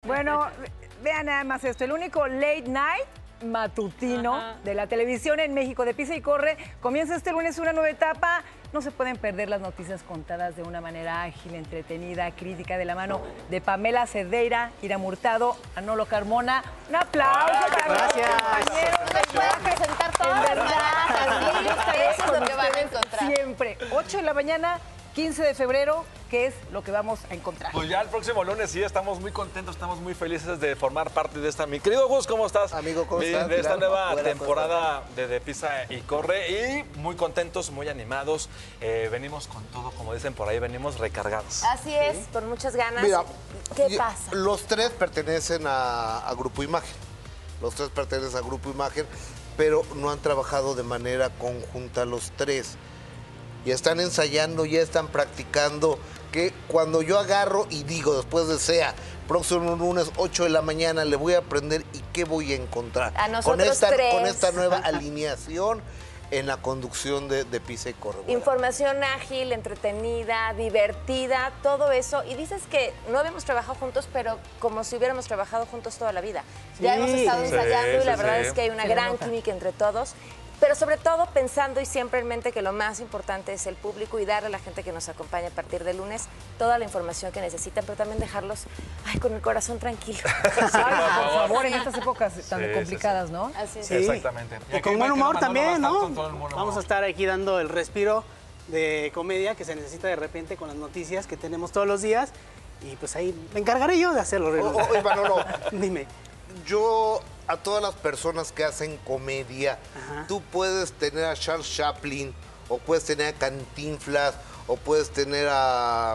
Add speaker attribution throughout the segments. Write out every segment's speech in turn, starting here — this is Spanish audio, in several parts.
Speaker 1: Bueno, vean nada más esto. El único late night matutino de la televisión en México, de Pisa y Corre, comienza este lunes una nueva etapa. No se pueden perder las noticias contadas de una manera ágil, entretenida, crítica, de la mano de Pamela Cerdeira, Ira Murtado, Anolo Carmona. Un aplauso para los compañeros.
Speaker 2: No les voy a presentar todo,
Speaker 1: En verdad,
Speaker 2: eso es lo que van a encontrar.
Speaker 1: Siempre, 8 de la mañana, 15 de febrero, ¿qué es lo que vamos a encontrar?
Speaker 3: Pues ya el próximo lunes sí, estamos muy contentos, estamos muy felices de formar parte de esta. Mi querido Gus, ¿cómo estás?
Speaker 4: Amigo, ¿cómo estás?
Speaker 3: De esta nueva
Speaker 4: Buena
Speaker 3: temporada de Pisa y Corre y muy contentos, muy animados. Venimos con todo, como dicen por ahí, venimos recargados.
Speaker 2: Así es, con muchas ganas.
Speaker 4: Mira,
Speaker 2: ¿Qué pasa?
Speaker 4: Los tres pertenecen a Grupo Imagen. Los tres pertenecen a Grupo Imagen, pero no han trabajado de manera conjunta los tres. Ya están ensayando, ya están practicando, que cuando yo agarro y digo, después de SEA, próximo lunes, 8 de la mañana, le voy a aprender y qué voy a encontrar.
Speaker 2: A nosotros
Speaker 4: con esta nueva alineación en la conducción de Pisa y Corre.
Speaker 2: Información ágil, entretenida, divertida, todo eso. Y dices que no habíamos trabajado juntos, pero como si hubiéramos trabajado juntos toda la vida. Ya hemos estado ensayando y la verdad es que hay una gran química entre todos. Pero sobre todo pensando y siempre en mente que lo más importante es el público y darle a la gente que nos acompaña a partir del lunes toda la información que necesitan, pero también dejarlos con el corazón tranquilo.
Speaker 1: Por favor, en estas épocas tan complicadas, ¿no?
Speaker 2: Así es.
Speaker 5: Sí.
Speaker 3: Exactamente.
Speaker 5: Y con buen humor también, ¿no?
Speaker 3: Vamos
Speaker 5: Vamos a estar aquí dando el respiro de comedia que se necesita de repente con las noticias que tenemos todos los días. Y pues ahí me encargaré yo de hacerlo.
Speaker 4: Oye, Manolo,
Speaker 5: Dime.
Speaker 4: yo a todas las personas que hacen comedia, tú puedes tener a Charles Chaplin, o puedes tener a Cantinflas, o puedes tener a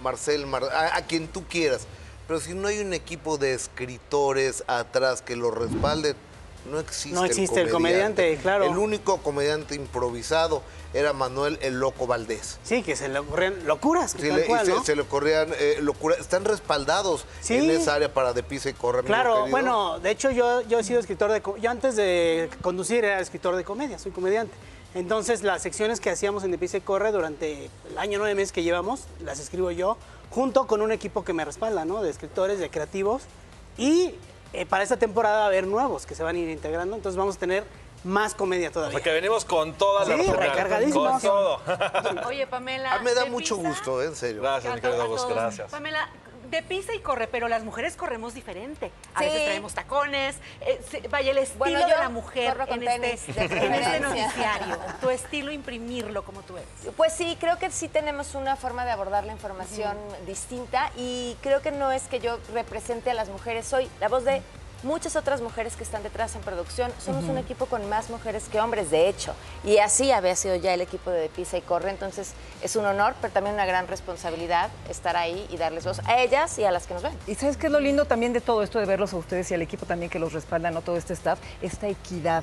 Speaker 4: a quien tú quieras. Pero si no hay un equipo de escritores atrás que lo respalden, no existe
Speaker 5: el comediante, claro.
Speaker 4: El único comediante improvisado era Manuel el Loco Valdés.
Speaker 5: Sí, que se le ocurrían locuras,
Speaker 4: Sí,
Speaker 5: tal cual, ¿no?
Speaker 4: se le ocurrían locuras. Están respaldados en esa área para de Pisa y Corre.
Speaker 5: Claro, bueno, de hecho yo he sido escritor de... Yo antes de conducir era escritor de comedia, soy comediante. Entonces las secciones que hacíamos en De Pisa y Corre durante el año 9 meses que llevamos, las escribo yo, junto con un equipo que me respalda, ¿no? De escritores, de creativos. Y para esta temporada va a haber nuevos que se van a ir integrando, entonces vamos a tener más comedia todavía.
Speaker 3: Porque venimos con toda la
Speaker 5: recargadísimos.
Speaker 3: con todo.
Speaker 6: Oye, Pamela.
Speaker 4: me da
Speaker 6: de
Speaker 4: mucho
Speaker 6: Pisa,
Speaker 4: gusto, en serio.
Speaker 3: Gracias, mi querido Gus,
Speaker 6: todos.
Speaker 3: gracias.
Speaker 6: Pamela, de Pisa y Corre, pero las mujeres corremos diferente. A
Speaker 2: Sí.
Speaker 6: veces traemos tacones, vaya el estilo
Speaker 2: Bueno,
Speaker 6: de
Speaker 2: yo
Speaker 6: la mujer
Speaker 2: corro con
Speaker 6: en
Speaker 2: tenis, de
Speaker 6: este
Speaker 2: preferencia.
Speaker 6: noticiario. Tu estilo, imprimirlo como tú eres.
Speaker 2: Pues sí, creo que sí tenemos una forma de abordar la información distinta y creo que no es que yo represente a las mujeres, soy la voz de muchas otras mujeres que están detrás en producción. Somos un equipo con más mujeres que hombres, de hecho, y así había sido ya el equipo de Pisa y Corre, entonces es un honor, pero también una gran responsabilidad estar ahí y darles voz a ellas y a las que nos ven.
Speaker 1: Y ¿sabes qué es lo lindo también de todo esto, de verlos a ustedes y al equipo también que los respaldan, ¿no? Todo este staff, esta equidad,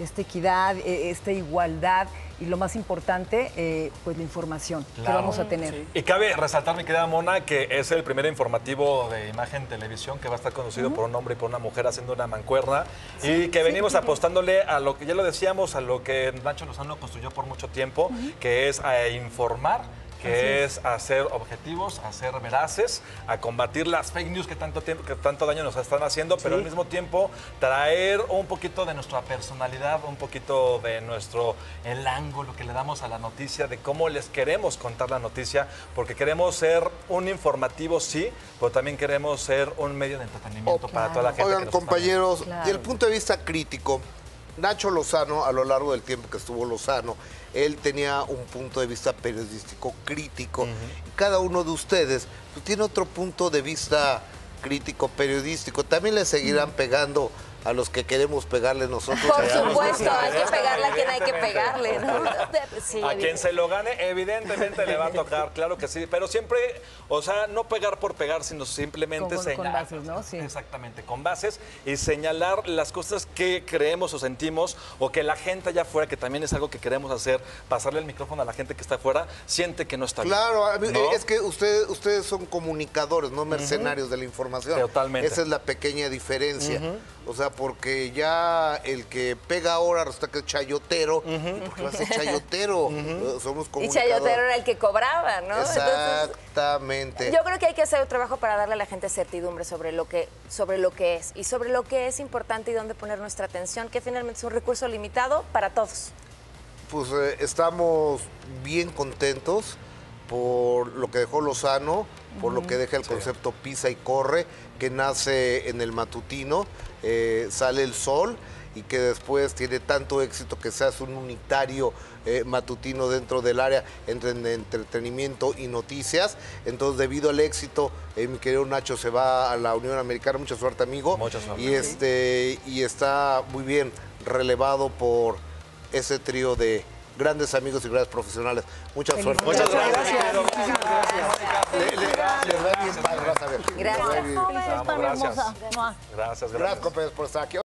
Speaker 1: esta igualdad y lo más importante, pues la información que vamos a tener.
Speaker 3: Sí. Y cabe resaltar, mi querida Mona, que es el primer informativo de Imagen Televisión que va a estar conducido por un hombre y por una mujer haciendo una mancuerna y que venimos apostándole a lo que ya lo decíamos, a lo que Nacho Lozano construyó por mucho tiempo, que es a informar, que es hacer objetivos, a ser veraces, a combatir las fake news que tanto daño nos están haciendo, pero al mismo tiempo traer un poquito de nuestra personalidad, un poquito de el ángulo que le damos a la noticia, de cómo les queremos contar la noticia, porque queremos ser un informativo, sí, pero también queremos ser un medio de entretenimiento para toda la gente.
Speaker 4: Oigan,
Speaker 3: que nos está
Speaker 4: compañeros,
Speaker 1: viendo.
Speaker 4: y el punto de vista crítico, Nacho Lozano, a lo largo del tiempo que estuvo Lozano, él tenía un punto de vista periodístico crítico. Y cada uno de ustedes pues, tiene otro punto de vista crítico periodístico. También le seguirán pegando a los que queremos pegarle nosotros.
Speaker 2: Por supuesto, hay que pegarle a quien hay que pegarle, ¿no? Sí,
Speaker 3: a quien se lo gane, evidentemente le va a tocar, claro que sí, pero siempre, o sea, no pegar por pegar, sino simplemente
Speaker 1: Con
Speaker 3: señalar.
Speaker 1: bases, ¿no? Sí.
Speaker 3: Exactamente, con bases y señalar las cosas que creemos o sentimos o que la gente allá afuera, que también es algo que queremos hacer, pasarle el micrófono a la gente que está afuera, siente que no está bien.
Speaker 4: Claro,
Speaker 3: ¿no?
Speaker 4: es que ustedes son comunicadores, no mercenarios de la información.
Speaker 3: Totalmente.
Speaker 4: Esa es la pequeña diferencia. O sea, porque ya el que pega ahora resulta que es chayotero. ¿Por qué va a ser chayotero? Somos comunicadores.
Speaker 2: Y chayotero era el que cobraba, ¿no?
Speaker 4: Exactamente.
Speaker 2: Entonces, yo creo que hay que hacer un trabajo para darle a la gente certidumbre sobre lo que es y sobre lo que es importante y dónde poner nuestra atención, que finalmente es un recurso limitado para todos.
Speaker 4: Pues estamos bien contentos por lo que dejó Lozano, por lo que deja el concepto Pisa y Corre, que nace en el matutino, sale el sol y que después tiene tanto éxito que se hace un unitario matutino dentro del área entre entretenimiento y noticias. Entonces, debido al éxito, mi querido Nacho se va a la Unión Americana. Mucha suerte, amigo.
Speaker 3: Mucha suerte.
Speaker 4: Y está muy bien relevado por ese trío de grandes amigos y grandes profesionales. Mucha suerte.
Speaker 3: Muchas gracias.
Speaker 5: Muchísimas gracias.
Speaker 4: Les va bien padre, vas a ver.
Speaker 2: Gracias.
Speaker 4: Les va bien.
Speaker 3: Gracias. Gracias,
Speaker 4: Gracias, compañeros, por estar aquí.